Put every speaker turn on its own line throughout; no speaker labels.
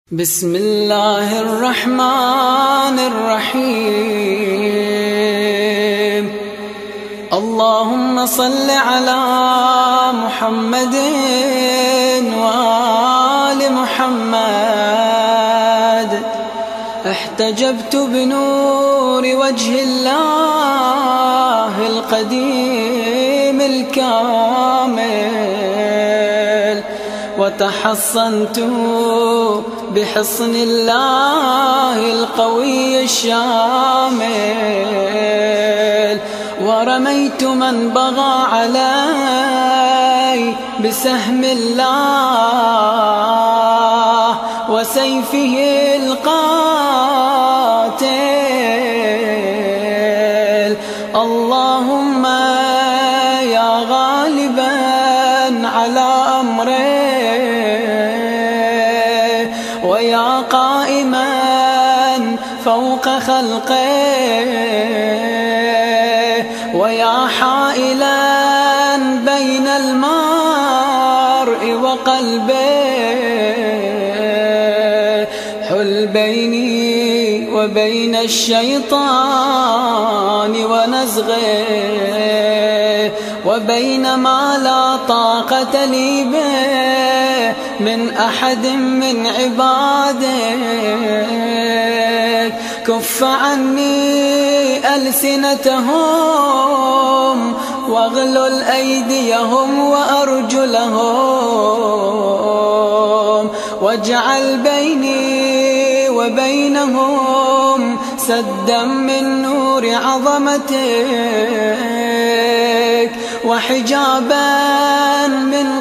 بسم الله الرحمن الرحيم. اللهم صل على محمد وآل محمد. احتجبت بنور وجه الله القديم الكامل، وتحصنت بحصن الله القوي الشامل، ورميت من بغى علي بسهم الله وسيفه القاتل. اللهم يا غالبا على أمره، ويا قائما فوق خلقه، ويا حائلا بين المرء وقلبه، حل بيني وبين الشيطان ونزغه، وبين ما لا طاقة لي به من أحد من عبادك. كف عني ألسنتهم، واغلل أيديهم وأرجلهم، واجعل بيني وبينهم سدا من نور عظمتك، وحجابا من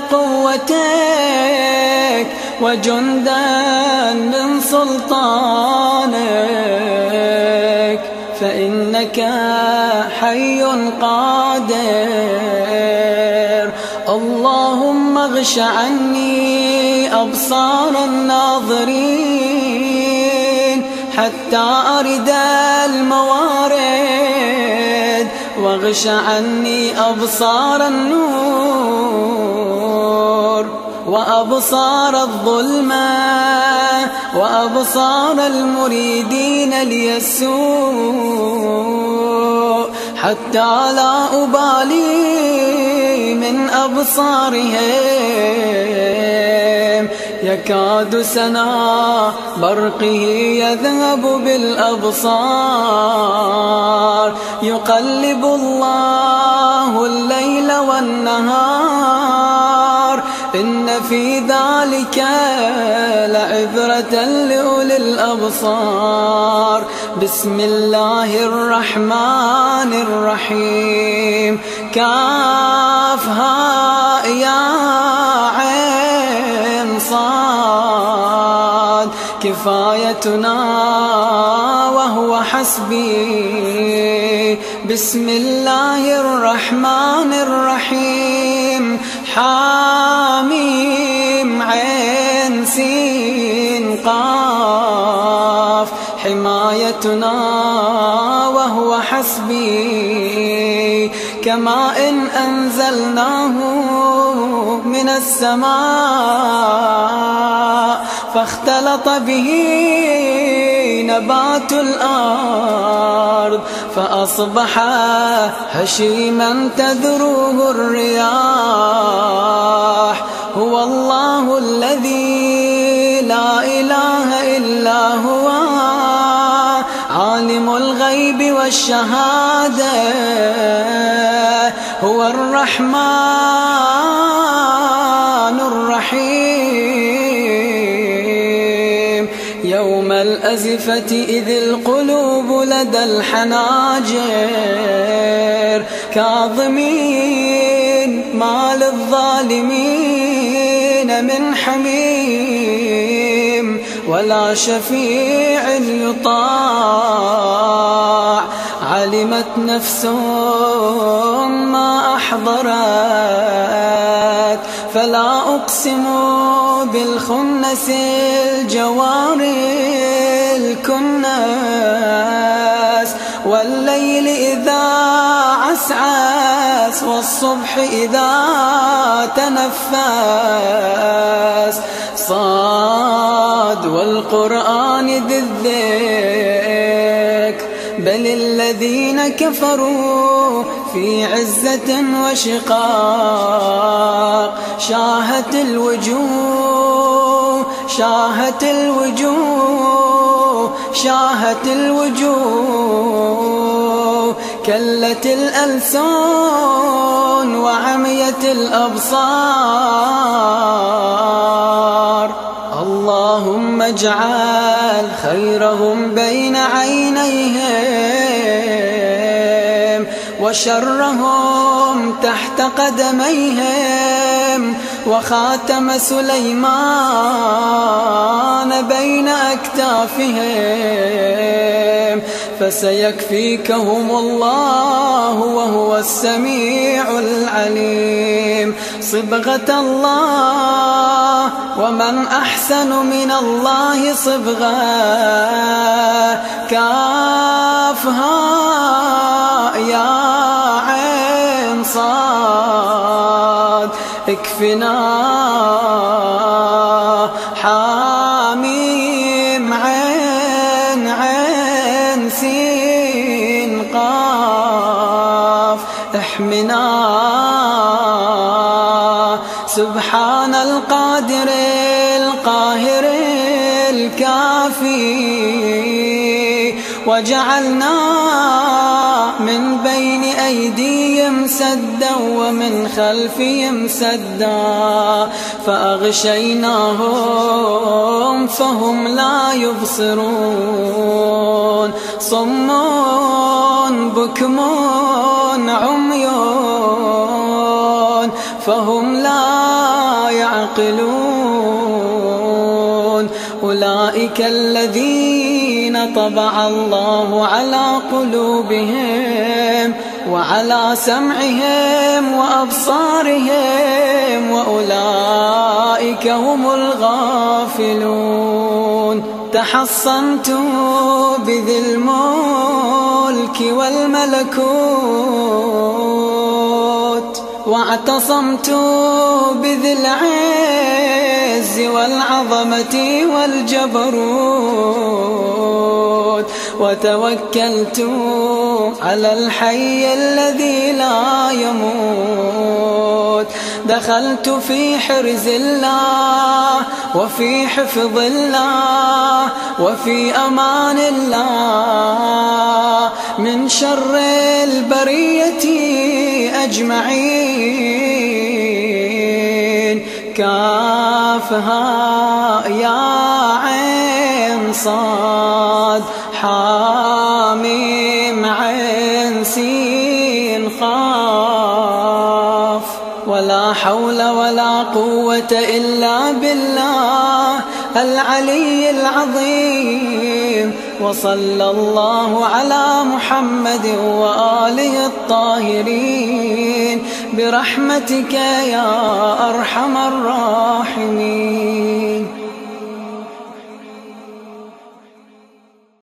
قوتك، وجندا من سلطانك، فإنك حي قادر. اللهم اغش عني أبصار الناظرين حتى أرد الموارد، واغش عني أبصار النور وأبصار الظلمة وأبصار المريدين لي السوء، حتى لا أبالي من أبصارهم. يكاد سنا برقه يذهب بالأبصار، يقلب الله الليل والنهار، إن في ذلك لعبرة لأولي الأبصار. بسم الله الرحمن الرحيم. كافها يا عين صاد، كفايتنا وهو حسبي. بسم الله الرحمن الرحيم. حاميم عين سين قاف، حمايتنا وهو حسبي. كماء أنزلناه من السماء، فاختلط به نبات الأرض، فأصبح هشيما تذروه الرياح. هو الله الذي لا إله إلا هو، عالم الغيب والشهادة. هو الرحمن الرحيم. يوم الأزفة إذ القلوب لدى الحناجر، كاظمين ما للظالمين من حميم، ولا شفيع يطاع. علمت نفس ما أحضرت، فلا أقسم بالخنس الجوار الكناس، والليل إذا عسعس، والصبح إذا تنفس. صاد الصاد والقرآن ذي الذكر، بل الذين كفروا في عزة وشقاق. شاهت الوجوه شاهت الوجوه شاهت الوجوه، كلت الألسن وعميت الأبصار. اللهم اجعل خيرهم بين عينيهم وشرهم تحت قدميهم، وخاتم سليمان بين أكتافهم، فسيكفيكهم الله وهو السميع العليم. صبغة الله، ومن أحسن من الله صبغة. كافها يا عين صاد اكفنا. حاميم عين سين قاف احمنا. سبحان القادر القاهر الكافي، وجعلنا من بين أيديهم سدا ومن خلفهم سدا، فأغشيناهم فهم لا يبصرون. صم بكم عمي فهم لا يعقلون. أولئك الذين طبع الله على قلوبهم وعلى سمعهم وأبصارهم، وأولئك هم الغافلون. تحصنت بذي الملك والملكوت، واعتصمت بذي العز والعظمة والجبروت، وتوكلت على الحي الذي لا يموت. دخلت في حرز الله وفي حفظ الله وفي أمان الله من شر البرية أجمعين. كافها يا عين صاد حاميم عين سين خاف. ولا حول ولا قوة إلا بالله العلي العظيم. وصلى الله على محمد وآله الطاهرين برحمتك يا أرحم الراحمين.